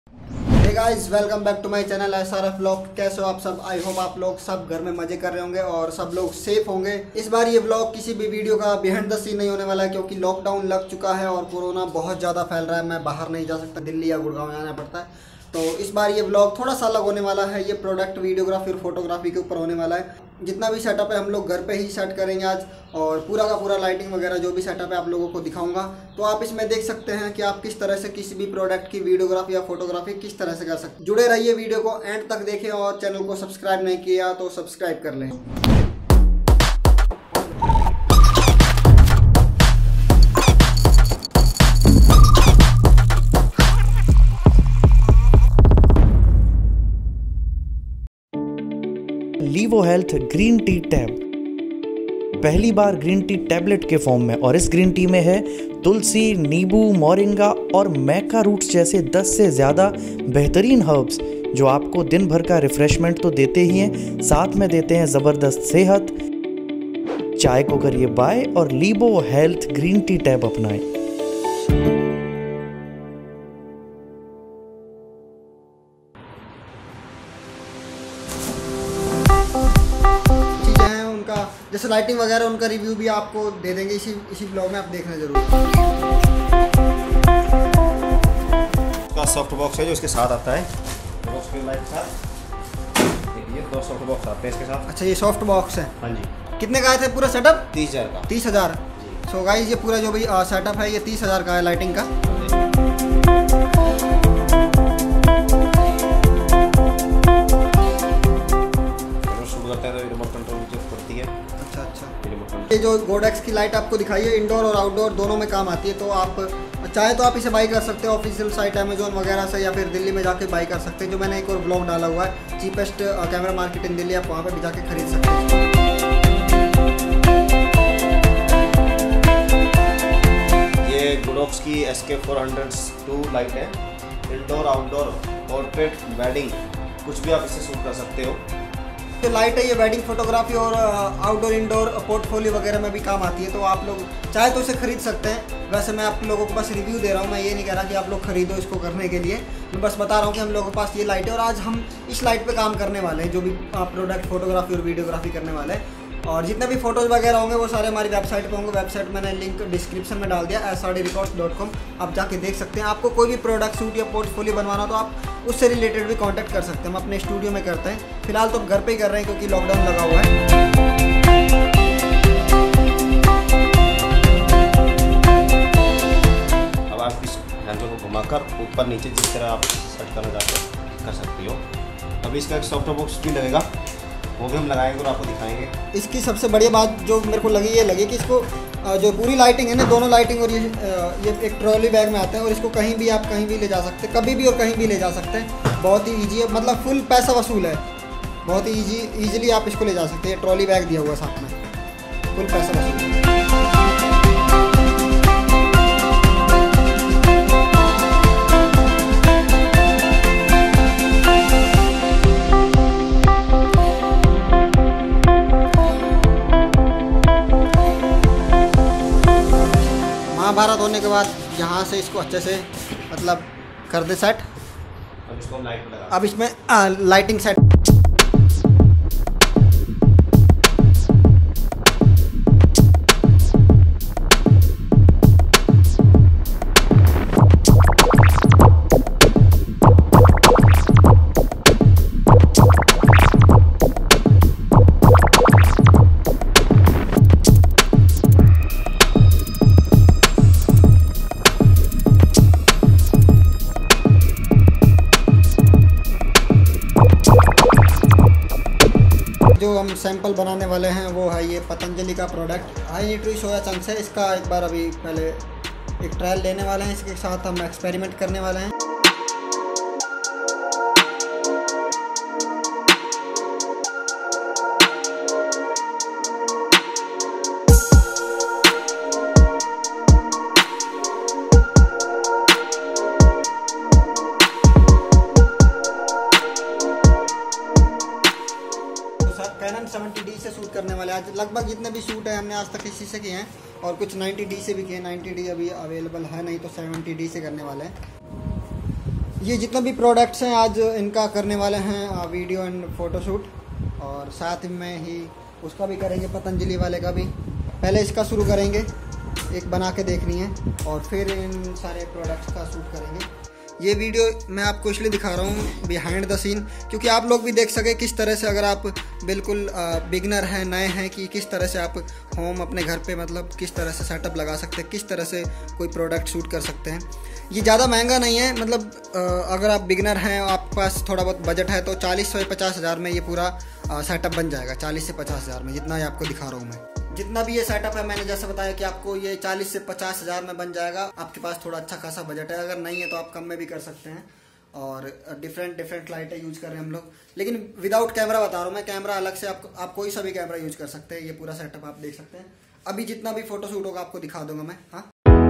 Hey guys, welcome back to my channel SRF vlog. कैसे हो आप सब? आई होप आप लोग सब घर में मजे कर रहे होंगे और सब लोग सेफ होंगे। इस बार ये व्लॉग किसी भी वीडियो का बिहाइंड द सीन नहीं होने वाला है, क्योंकि लॉकडाउन लग चुका है और कोरोना बहुत ज़्यादा फैल रहा है। मैं बाहर नहीं जा सकता, दिल्ली या गुड़गांव जाना पड़ता है। तो इस बार ये व्लॉग थोड़ा सा अलग होने वाला है। ये प्रोडक्ट वीडियोग्राफी और फोटोग्राफी के ऊपर होने वाला है। जितना भी सेटअप है हम लोग घर पे ही सेट करेंगे आज, और पूरा का पूरा लाइटिंग वगैरह जो भी सेटअप है आप लोगों को दिखाऊंगा। तो आप इसमें देख सकते हैं कि आप किस तरह से किसी भी प्रोडक्ट की वीडियोग्राफी या फोटोग्राफी किस तरह से कर सकते हैं। जुड़े रहिए, वीडियो को एंड तक देखें और चैनल को सब्सक्राइब नहीं किया तो सब्सक्राइब कर लें। Livo health green tea tab, पहली बार ग्रीन टी टैबलेट के फॉर्म में, और इस ग्रीन टी में है तुलसी, नींबू, मोरिंगा और मैका रूट्स जैसे 10 से ज़्यादा बेहतरीन हर्ब्स, जो आपको दिन भर का रिफ्रेशमेंट तो देते ही हैं, साथ में देते हैं ज़बरदस्त सेहत। चाय को करिए बाय और Livo health green tea tab अपनाएं। जैसे लाइटिंग वगैरह उनका रिव्यू भी आपको दे देंगे इसी ब्लॉग में, आप देखना जरूर। उसका सॉफ्ट बॉक्स है जो इसके साथ आता है, बॉक्स के लाइट साथ देखिए 2 सॉफ्ट बॉक्स आते हैं इसके साथ। अच्छा, ये सॉफ्ट बॉक्स है। हाँ जी। कितने का आया था पूरा सेटअप? 30,000 का। 30,000। सो गाइस, ये पूरा जो भी सेटअप है ये 30,000 का है लाइटिंग का। ये जो गोडेक्स की लाइट आपको दिखाई है, इंडोर और आउटडोर दोनों में काम आती है। तो आप चाहे तो आप इसे बाई कर सकते हो ऑफिशियल साइट अमेजोन वगैरह से, या फिर दिल्ली में जाके बाई कर सकते हैं। जो मैंने एक और ब्लॉग डाला हुआ है, cheapest camera market in Delhi, आप वहाँ पे भी जाके खरीद सकते हैं। ये गोडेक्स की SK402 लाइट है। इंडोर आउटडोर पोर्ट्रेट वेडिंग कुछ भी आप इससे शूट कर सकते हो। जो लाइट है ये वेडिंग फोटोग्राफी और आउटडोर इंडोर पोर्टफोलियो वगैरह में भी काम आती है। तो आप लोग चाहे तो इसे खरीद सकते हैं। वैसे मैं आप लोगों को बस रिव्यू दे रहा हूँ, मैं ये नहीं कह रहा कि आप लोग खरीदो इसको करने के लिए। मैं बस बता रहा हूँ कि हम लोगों के पास ये लाइट है और आज हम इस लाइट पे काम करने वाले हैं, जो भी प्रोडक्ट फोटोग्राफी और वीडियोग्राफी करने वाले हैं। और जितने भी फोटोज़ वगैरह होंगे वो सारे हमारी वेबसाइट पे होंगे। वेबसाइट मैंने लिंक डिस्क्रिप्शन में डाल दिया, srdrecords.com। आप जाके देख सकते हैं। आपको कोई भी प्रोडक्ट शूट या पोर्टफोलियो बनवाना हो तो आप उससे रिलेटेड भी कांटेक्ट कर सकते हैं। हम अपने स्टूडियो में करते हैं। फिलहाल तो घर पे ही कर रहे हैं क्योंकि लॉकडाउन लगा हुआ है। अब आप इस हैंडल को घुमाकर ऊपर नीचे जिस तरह आप सेट करना चाहते हो कर सकती हो। अभी इसका एक सॉफ्ट बॉक्स भी लगेगा, वो भी हम लगाएंगे और आपको दिखाएंगे। इसकी सबसे बढ़िया बात जो मेरे को लगी ये लगी कि इसको जो पूरी लाइटिंग है ना, दोनों लाइटिंग और ये एक ट्रॉली बैग में आता है और इसको कहीं भी आप कहीं भी ले जा सकते हैं, कभी भी और कहीं भी ले जा सकते हैं। बहुत ही ईजी है, मतलब फुल पैसा वसूल है। बहुत ही ईजिली आप इसको ले जा सकते हैं। ट्रॉली बैग दिया हुआ साथ में, फुल पैसा वसूल है। महाभारत होने के बाद यहाँ से इसको अच्छे से मतलब कर दे सेट। अब इसको हम लाइट लगा, अब इसमें लाइटिंग सेट। जो हम सैंपल बनाने वाले हैं वो है ये पतंजलि का product high nutri soya chunks है। इसका एक बार अभी पहले एक ट्रायल लेने वाले हैं, इसके साथ हम एक्सपेरिमेंट करने वाले हैं। कैनन 70D से शूट करने वाले आज लगभग जितने भी शूट है हमने आज तक इसी से किए हैं, और कुछ 90D से भी किए। 90D अभी अवेलेबल है नहीं तो 70D से करने वाले हैं। ये जितने भी प्रोडक्ट्स हैं आज इनका करने वाले हैं वीडियो एंड फोटोशूट, और साथ में ही उसका भी करेंगे, पतंजलि वाले का भी। पहले इसका शुरू करेंगे, एक बना के देखनी है, और फिर इन सारे प्रोडक्ट्स का शूट करेंगे। ये वीडियो मैं आपको इसलिए दिखा रहा हूँ बिहाइंड द सीन, क्योंकि आप लोग भी देख सके किस तरह से, अगर आप बिल्कुल बिगनर हैं, नए हैं, कि किस तरह से आप होम अपने घर पे मतलब किस तरह से सेटअप लगा सकते हैं, किस तरह से कोई प्रोडक्ट शूट कर सकते हैं। ये ज़्यादा महंगा नहीं है, मतलब अगर आप बिगनर हैं, आपके पास थोड़ा बहुत बजट है, तो 40 से 50 हज़ार में ये पूरा सेटअप बन जाएगा। 40 से 50 हज़ार में, जितना ही आपको दिखा रहा हूँ मैं। जितना भी ये सेटअप है, मैंने जैसे बताया कि आपको ये 40 से 50 हज़ार में बन जाएगा। आपके पास थोड़ा अच्छा खासा बजट है, अगर नहीं है तो आप कम में भी कर सकते हैं। और डिफरेंट लाइटें यूज कर रहे हैं हम लोग, लेकिन विदाउट कैमरा बता रहा हूँ मैं। कैमरा अलग से आप कोई सा भी कैमरा यूज कर सकते हैं। ये पूरा सेटअप आप देख सकते हैं। अभी जितना भी फोटोशूट होगा आपको दिखा दूंगा मैं। हाँ,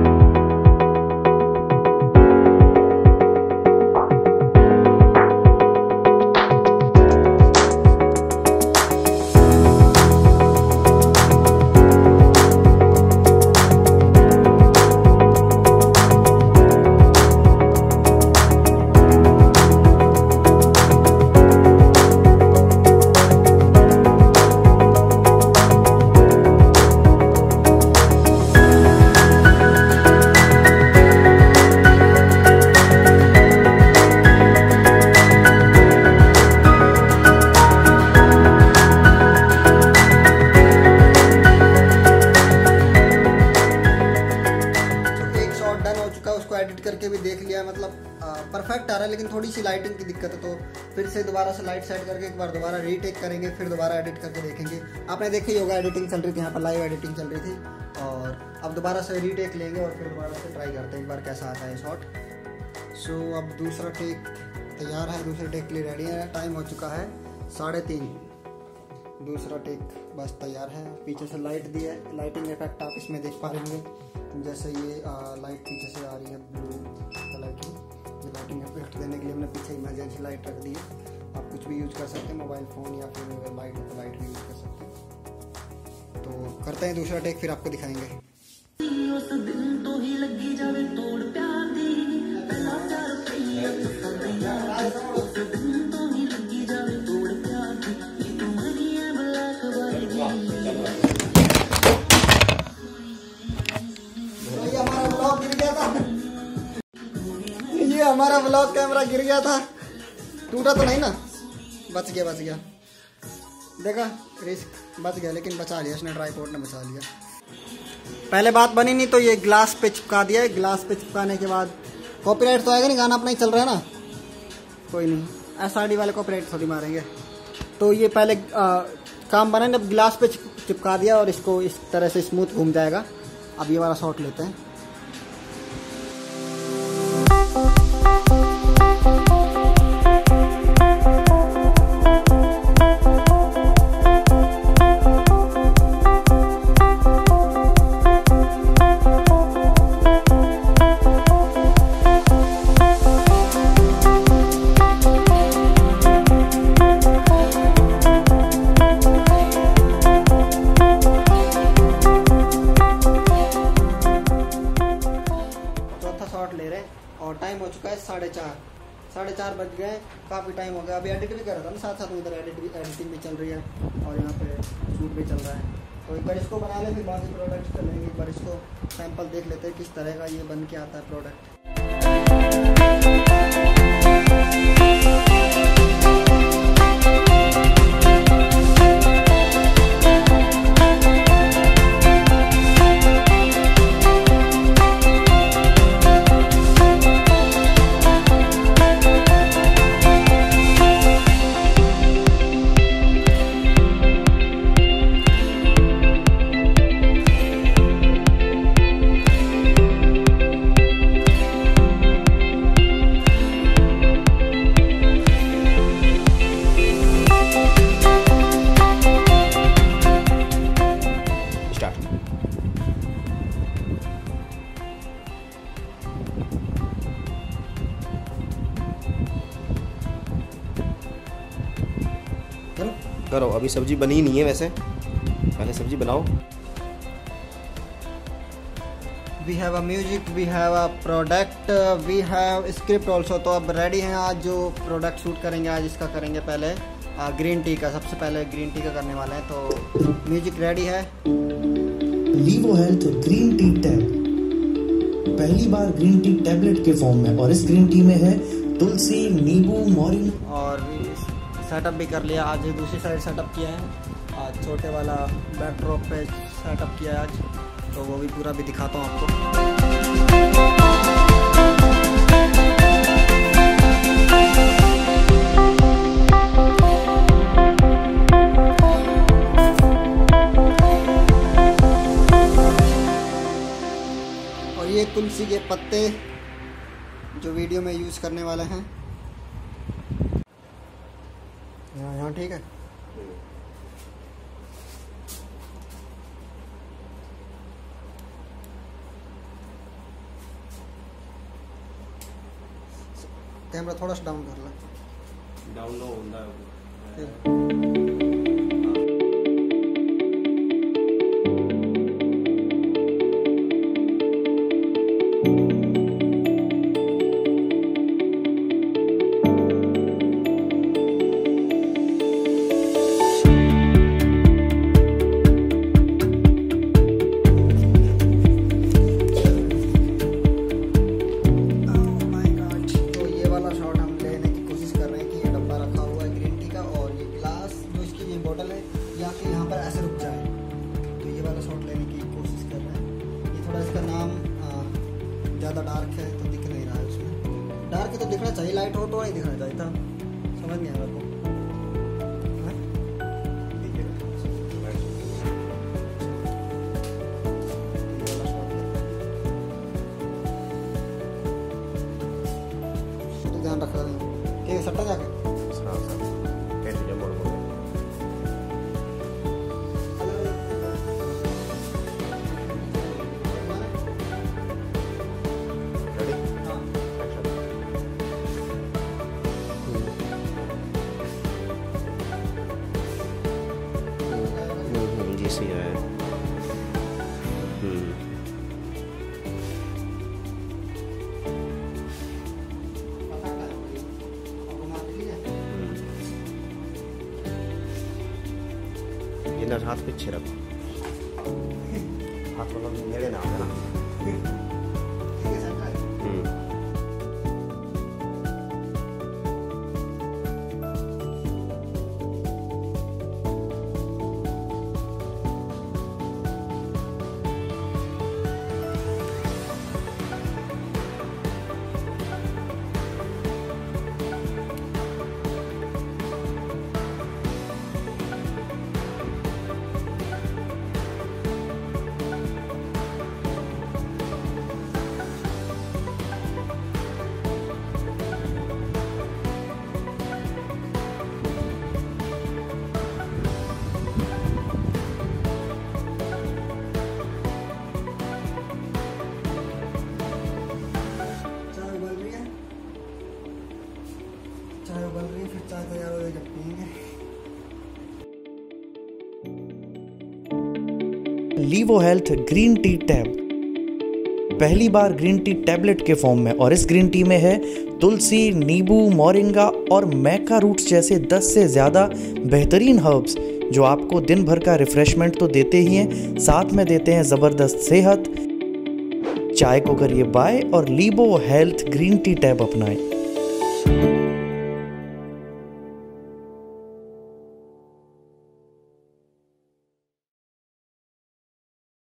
उसको एडिट करके भी देख लिया, मतलब परफेक्ट आ रहा है, लेकिन थोड़ी सी लाइटिंग की दिक्कत है। तो फिर से दोबारा से लाइट सेट करके एक बार दोबारा रीटेक करेंगे, फिर दोबारा एडिट करके देखेंगे। आपने देखी होगा एडिटिंग चल रही थी, यहाँ पर लाइव एडिटिंग चल रही थी, और अब दोबारा से रीटेक लेंगे और फिर दोबारा से ट्राई करते हैं एक बार कैसा आता है शॉट। सो अब दूसरा टेक तैयार है, दूसरे टेक के लिए रेडी है। टाइम हो चुका है 3:30। दूसरा टेक बस तैयार है। पीछे से लाइट दी है, लाइटिंग इफेक्ट आप इसमें देख पा रहे होंगे। जैसे ये लाइट पीछे से आ रही है ब्लू कलर की, ये लाइटिंग इफेक्ट देने के लिए हमने पीछे इमरजेंसी लाइट रख दी है। आप कुछ भी यूज़ कर सकते हैं, मोबाइल फ़ोन या फिर लाइट हो तो लाइट भी यूज़ कर सकते हैं। तो करते हैं दूसरा टेक, फिर आपको दिखाएंगे। ये हमारा व्लॉग कैमरा गिर गया था, टूटा तो नहीं ना? बच गया। देखा, रिस्क बच गया, लेकिन बचा लिया इसने, ट्राइपॉड ने बचा लिया। पहले बात बनी नहीं तो ये ग्लास पे चिपका दिया है। ग्लास पे चिपकाने के बाद कॉपीराइट तो आएगा नहीं, गाना अपना ही चल रहा है ना, कोई नहीं, SRD वाले कॉपीराइट थोड़ी मारेंगे। तो ये पहले काम बना, जब ग्लास पे चिपका दिया और इसको इस तरह से स्मूथ घूम जाएगा। अब ये वाला शॉट लेते हैं। ले रहे हैं और टाइम हो चुका है 4:30 बज गए। काफ़ी टाइम हो गया। अभी एडिट भी कर रहा था ना, साथ साथ इधर एडिटिंग भी चल रही है और यहाँ पे शूट भी चल रहा है। तो एक बार इसको बना ले, फिर बाकी प्रोडक्ट चलेंगे। एक बार इसको सैंपल देख लेते हैं किस तरह का ये बन के आता है प्रोडक्ट। करो, अभी सब्जी बनी नहीं है, वैसे पहले सब्जी बनाओ। We have a music, we have a product, we have script also. तो अब रेडी हैं आज जो प्रोडक्ट शूट करेंगे। आज इसका करेंगे पहले ग्रीन टी का, सबसे पहले ग्रीन टी का करने वाले हैं। तो म्यूजिक रेडी है। Livo health green tea tab, पहली बार ग्रीन टी टैबलेट के फॉर्म में, और इस ग्रीन टी में है तुलसी, नींबू, मोरिंगा। और सेटअप भी कर लिया। आज दूसरी साइड सेटअप किया है, आज छोटे वाला बैकड्रॉप पे सेटअप किया है आज, तो वो भी पूरा भी दिखाता हूँ आपको। और ये तुलसी के पत्ते जो वीडियो में यूज़ करने वाले हैं। यहाँ ठीक है। कैमरा थोड़ा सा डाउन कर ला। डाउन लो होता यहाँ पर ऐसे रुक जाए, तो ये वाला शॉट लेने की कोशिश कर रहे हैं। ये थोड़ा इसका नाम ज़्यादा डार्क है तो दिख नहीं रहा है उसमें। डार्क तो दिखना चाहिए, लाइट हो तो नहीं दिखना चाहिए था। समझ नहीं आ रहा तो ध्यान रखा ठीक है। सट्टा जाके जी है। ये ना हाथ पीछे रखो, हाथ मतलब मेरे नाम है ना। चाय उबल रही है, फिर चाय तैयार हो जाएगी, पियेंगे। Livo health green tea tab, पहली बार ग्रीन टी टैबलेट के फॉर्म में, और इस ग्रीन टी में है तुलसी, नींबू, मोरिंगा और मैका रूट्स जैसे 10 से ज़्यादा बेहतरीन हर्ब्स जो आपको दिन भर का रिफ्रेशमेंट तो देते ही हैं, साथ में देते हैं ज़बरदस्त सेहत। चाय को करिए बाय और Livo health green tea tab अपनाएं।